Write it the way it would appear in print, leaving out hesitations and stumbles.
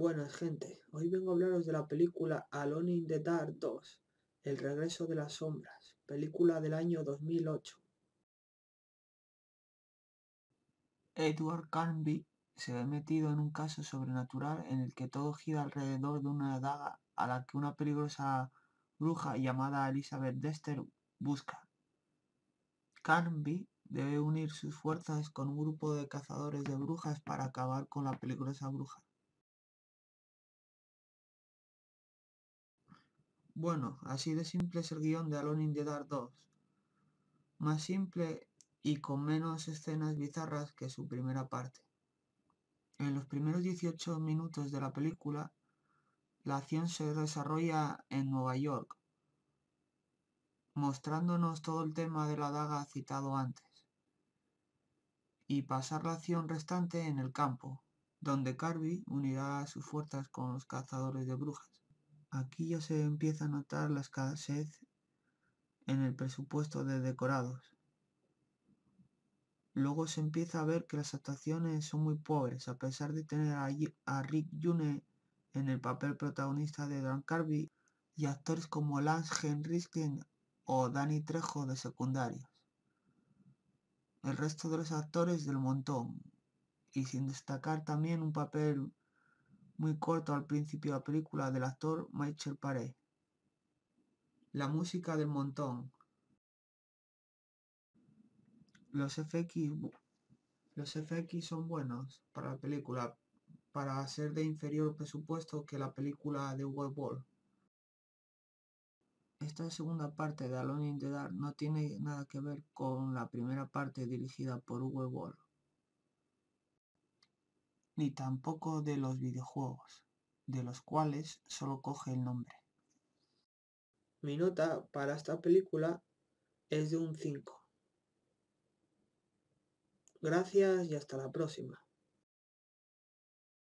Buenas gente, hoy vengo a hablaros de la película Alone in the Dark 2, El regreso de las sombras, película del año 2008. Edward Carnby se ve metido en un caso sobrenatural en el que todo gira alrededor de una daga a la que una peligrosa bruja llamada Elizabeth Dexter busca. Carnby debe unir sus fuerzas con un grupo de cazadores de brujas para acabar con la peligrosa bruja. Bueno, así de simple es el guión de Alone in the Dark 2. Más simple y con menos escenas bizarras que su primera parte. En los primeros 18 minutos de la película, la acción se desarrolla en Nueva York, mostrándonos todo el tema de la daga citado antes, y pasar la acción restante en el campo, donde Carnby unirá sus fuerzas con los cazadores de brujas. Aquí ya se empieza a notar la escasez en el presupuesto de decorados. Luego se empieza a ver que las actuaciones son muy pobres, a pesar de tener a Rick Yune en el papel protagonista de Dan Carnby y actores como Lance Henriksen o Danny Trejo de secundarios. El resto de los actores del montón, y sin destacar también un papel muy corto al principio de la película del actor Michael Paré. La música del montón. Los FX son buenos para la película, para ser de inferior presupuesto que la película de Uwe Boll. Esta segunda parte de Alone in the Dark no tiene nada que ver con la primera parte dirigida por Uwe Boll, ni tampoco de los videojuegos, de los cuales solo coge el nombre. Mi nota para esta película es de un 5. Gracias y hasta la próxima.